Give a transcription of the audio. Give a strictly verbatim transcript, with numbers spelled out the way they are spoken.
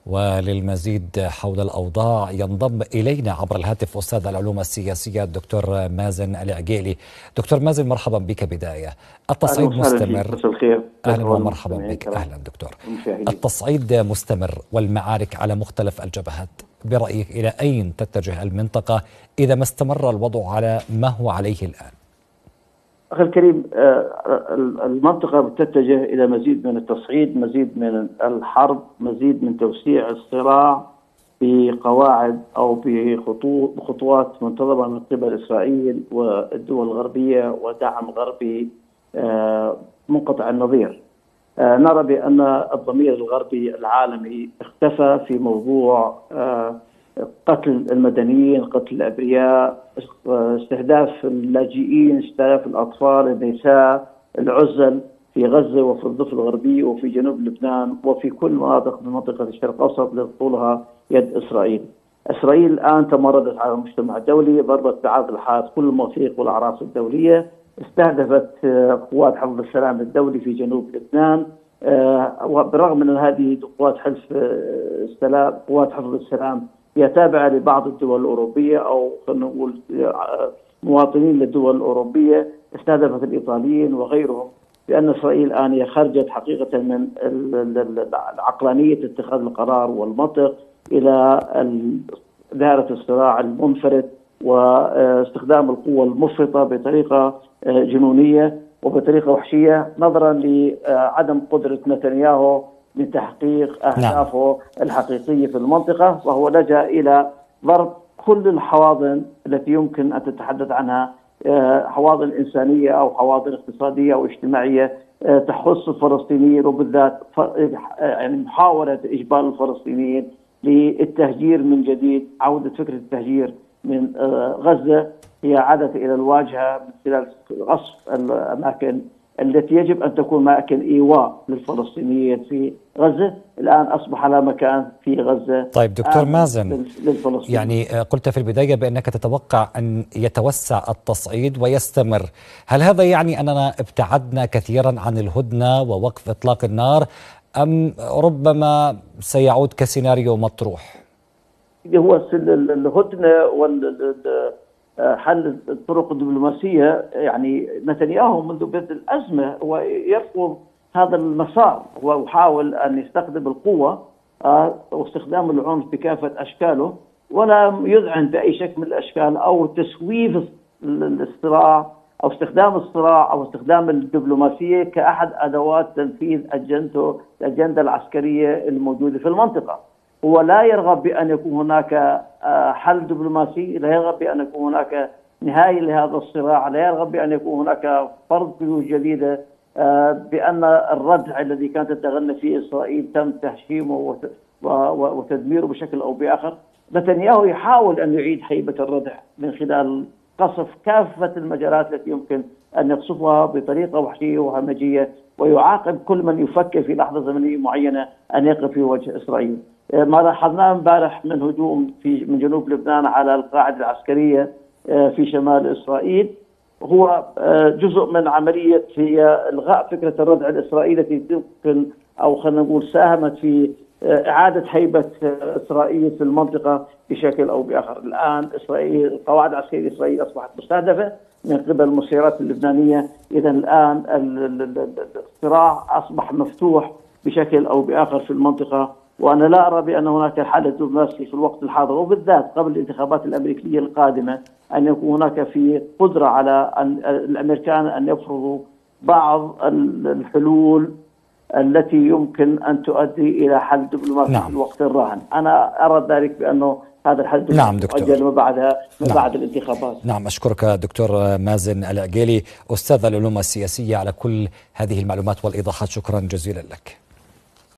وللمزيد حول الأوضاع ينضم إلينا عبر الهاتف أستاذ العلوم السياسية الدكتور مازن العقيلي. دكتور مازن، مرحبا بك. بداية، التصعيد مستمر. مساء الخير. أهلا ومرحبا بك. أهلا دكتور. التصعيد مستمر والمعارك على مختلف الجبهات، برأيك إلى أين تتجه المنطقة إذا ما استمر الوضع على ما هو عليه الآن؟ أخي الكريم، المنطقة تتجه إلى مزيد من التصعيد، مزيد من الحرب، مزيد من توسيع الصراع بقواعد أو بخطوات منتظمة من قبل إسرائيل والدول الغربية ودعم غربي منقطع النظير. نرى بأن الضمير الغربي العالمي اختفى في موضوع قتل المدنيين، قتل الأبرياء، استهداف اللاجئين، استهداف الأطفال، النساء، العزل في غزة وفي الضفة الغربية وفي جنوب لبنان وفي كل مناطق من منطقة الشرق الأوسط لطولها يد إسرائيل. إسرائيل الآن تمردت على المجتمع الدولي، ضربت بعرض الحائط كل المواثيق والأعراف الدولية، استهدفت قوات حفظ السلام الدولي في جنوب لبنان. وبالرغم من هذه قوات حلف السلام، قوات حفظ السلام هي تابعة لبعض الدول الأوروبية أو خلينا نقول مواطنين للدول الأوروبية، استهدفت الإيطاليين وغيرهم، لأن إسرائيل الآن هي خرجت حقيقة من عقلانية اتخاذ القرار والمنطق إلى دائرة الصراع المنفرد واستخدام القوة المفرطة بطريقة جنونية وبطريقة وحشية، نظرا لعدم قدرة نتنياهو من تحقيق أهدافه الحقيقية في المنطقة، وهو لجأ إلى ضرب كل الحواضن التي يمكن أن تتحدث عنها، حواضن إنسانية أو حواضن اقتصادية أو اجتماعية تخص الفلسطينيين، وبالذات يعني محاولة إجبار الفلسطينيين للتهجير من جديد. عودة فكرة التهجير من غزة هي عادة إلى الواجهة من خلال غصب الأماكن التي يجب أن تكون أماكن إيواء للفلسطينيين في غزة، الآن أصبح لها مكان في غزة. طيب دكتور مازن، يعني قلت في البداية بأنك تتوقع أن يتوسع التصعيد ويستمر، هل هذا يعني أننا ابتعدنا كثيرا عن الهدنة ووقف إطلاق النار، أم ربما سيعود كسيناريو مطروح؟ هو الهدنة وال حل الطرق الدبلوماسية، يعني نتنياهو منذ بدء الأزمة هو يرفض هذا المسار، هو يحاول أن يستخدم القوة واستخدام العنف بكافة أشكاله، ولا يذعن بأي شكل من الأشكال أو تسويف الصراع أو استخدام الصراع أو استخدام الدبلوماسية كأحد أدوات تنفيذ أجندته الأجندة العسكرية الموجودة في المنطقة. هو لا يرغب بأن يكون هناك حل دبلوماسي، لا يرغب بأن يكون هناك نهاية لهذا الصراع، لا يرغب بأن يكون هناك فرض قيود جديدة، بأن الردع الذي كانت تتغنى فيه إسرائيل تم تهشيمه وتدميره بشكل أو بآخر. نتنياهو يحاول أن يعيد هيبة الردع من خلال قصف كافة المجالات التي يمكن أن يقصفها بطريقة وحشية وهمجية، ويعاقب كل من يفكر في لحظة زمنية معينة أن يقف في وجه إسرائيل. ما لاحظناه امبارح من هجوم في من جنوب لبنان على القاعدة العسكرية في شمال إسرائيل هو جزء من عملية هي إلغاء فكرة الردع الإسرائيلي التي يمكن أو خلينا نقول ساهمت في إعادة هيبة إسرائيل في المنطقة بشكل أو بآخر. الآن إسرائيل القواعد العسكرية الإسرائيلية أصبحت مستهدفة من قبل المسيرات اللبنانية، إذا الآن الصراع أصبح مفتوح بشكل أو بآخر في المنطقة. وأنا لا أرى بأن هناك حل دبلوماسي في الوقت الحاضر، وبالذات قبل الانتخابات الأمريكية القادمة، أن يكون هناك في قدرة على أن الأمريكان أن يفرضوا بعض الحلول التي يمكن أن تؤدي إلى حل دبلوماسي نعم. في الوقت الراهن. أنا أرى ذلك بأنه هذا الحل نعم مؤجل ما بعدها ما نعم. بعد الانتخابات. نعم، أشكرك دكتور مازن العقيلي أستاذ العلوم السياسية على كل هذه المعلومات والإيضاحات، شكرا جزيلا لك.